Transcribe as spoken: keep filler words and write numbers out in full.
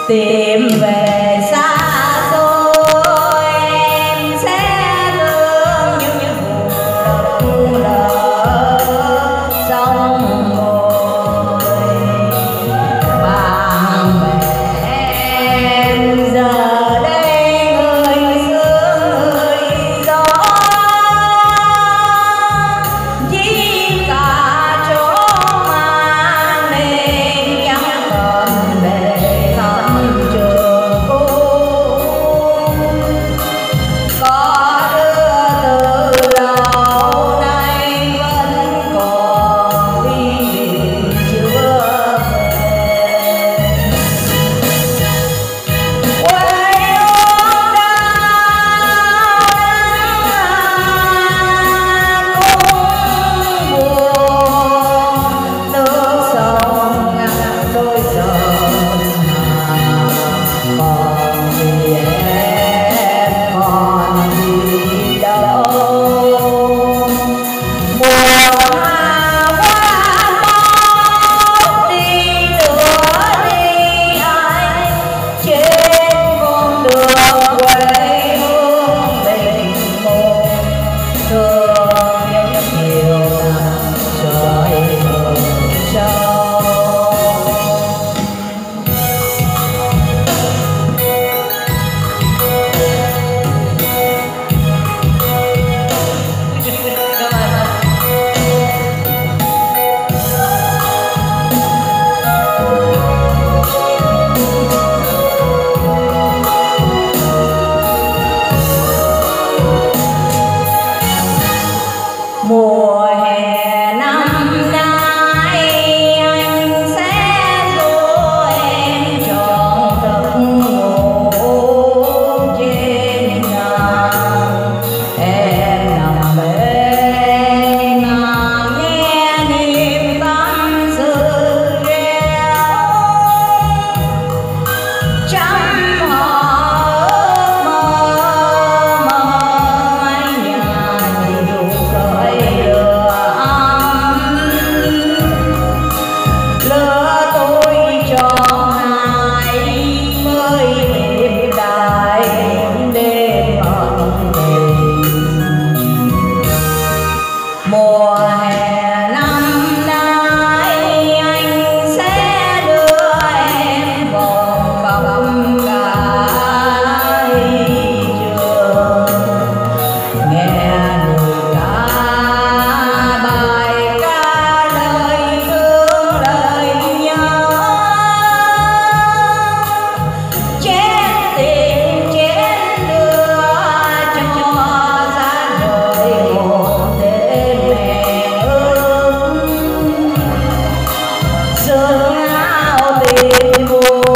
tìm về xa xôi em sẽ thương như những vùng lỡ sông ngồi bạn bè em giờ đây người xưa người gió chỉ cả chỗ mang nên chẳng còn về thăm trường cũ. Có đứa từ lâu nay vẫn còn đi tìm chưa về. Quê hương đã buồn, nước sông ngăn đôi dòng còn gì em còn gì đâu. Mùa hoa qua bóng đi nữa đi anh trên con đường quê hương mình một thương những chiều nắng trời mờ sâu. Mùa hè năm nay anh sẽ dỗ em trọn giấc ngủ trên giường. Em nằm bên mà nghe niềm tâm sự reo trăm họ mơ mơ mái nhà nhiều khói lửa ấm lửa tôi cho hai mới đêm đại đêm ẩn tình. Mùa hè năm nay anh sẽ đưa em vòng bóng cái trường nghe người ca bài ca lời thương lời nhớ chén tình chén đưa cho ra đời một đêm mẹ ước sương áo tình buồn